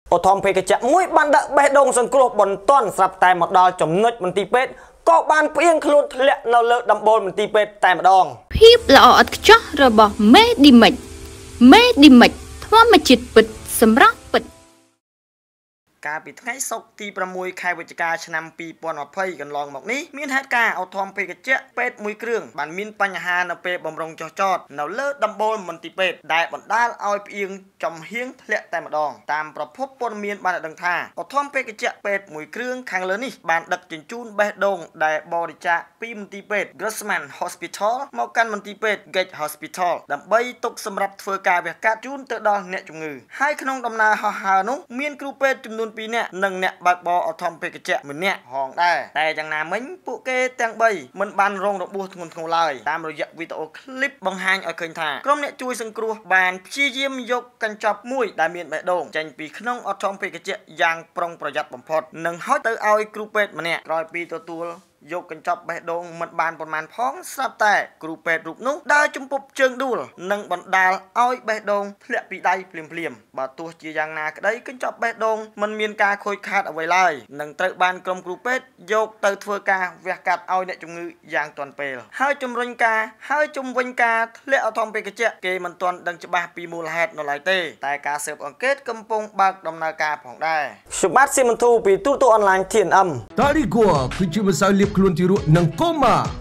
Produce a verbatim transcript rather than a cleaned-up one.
អូថមពេកជាមួយបានដាក់បេះដូងសង្គ្រោះបន្ទាន់ស្រាប់តែមកដល់ចំណុចមន្ទីរពេទ្យក៏បានផ្អៀងខ្លួនធ្លាក់នៅលើដំបូលមន្ទីរពេទ្យតែម្ដងភាពល្អឥតខ្ចោះរបស់មេឌីមិចមេឌីមិចធម្មជាតិពិតសម្រាប់ពិតកាលពីថ្ងៃសុក្រទីប្រាំមួយខែវិច្ឆិកាឆ្នាំពីរពាន់ยี่สิบកន្លងមកនេះមានហេតុការណ៍អូថមពេកជាពេទ្យមួយគ្រឿងបានមានបញ្ហានៅពេលបំរុងចុះចតនៅលើដំបូលមន្ទីរពេទ្យដែលបណ្ដាលឲ្យផ្អៀងចំហៀងធ្លាក់តែម្ដងតាមប្រភពព័ត៌មានបានដឹងថាអូថមពេកជាពេទ្យមួយគ្រឿងខាងលើនេះបានដឹកជញ្ជូនបេះដូងដែលបរិច្ចាគពីមន្ទីរពេទ្យ Grossman Hospital មកកាន់មន្ទីរពេទ្យ Gage Hospital ដើម្បីទុកសម្រាប់ធ្វើការវះកាត់ជូនទៅដល់អ្នកជំងឺហើយក្នុងដំណើរហោះហើរនោះមានគ្រូពេទ្យចំនួនពីរនាក់និងអ្នកបើកបរអូថមពេកជាម្នាក់ហងដែរតែយ៉ាងណាមិញពួកគេទាំងបីមិនបានរងរបួសធ្ងន់ធ្ងរឡើយតាមរយៈវីដេអូឃ្លីបបង្ហាញឲ្យឃើញថាក្រុមអ្នកជួយសង្គ្រោះបានព្យាយាមយកកញ្ចប់មួយដែលមានបេះដូងចេញពីក្នុងអូថមពេកជាយ៉ាងប្រុងប្រយ័ត្នបំផុតនិងហុចទៅឲ្យគ្រូពេទ្យម្នាក់ក្រោយពីទទួលយកកញ្ចប់បេះដូងមិនបានប៉ុន្មានផងស្រាប់តែគ្រូពេទ្យរូបនោះដើរជំពប់ជើងដួលនិងបណ្ដាលឲ្យបេះដូងធ្លាក់ពីដៃភ្លាមភ្លាមបើទោះជាយ៉ាងណាក្តីកញ្ចប់បេះដូងមិនមានការខូចខាតអ្វីឡើយនិងត្រូវបានក្រុមគ្រូពេទ្យយកទៅធ្វើការវះកាត់ឲ្យអ្នកជំងឺយ៉ាងទាន់ពេលហើយជំរុញការហើយជំវិញការធ្លាក់អូថមពេកជាគេមិនទាន់ដឹងច្បាស់ពីមូលហេតុនៅឡើយទេតែការស៊ើបអង្កេតកំពុងបើកដំណើរការផងដែរខ្ញុំបាទសៀមមន្ទូពីទូតអនឡាញ ធី អេន អឹមតារីគួគឺជាម្សៅលាបខ្លួនទារកនិងកូម៉ា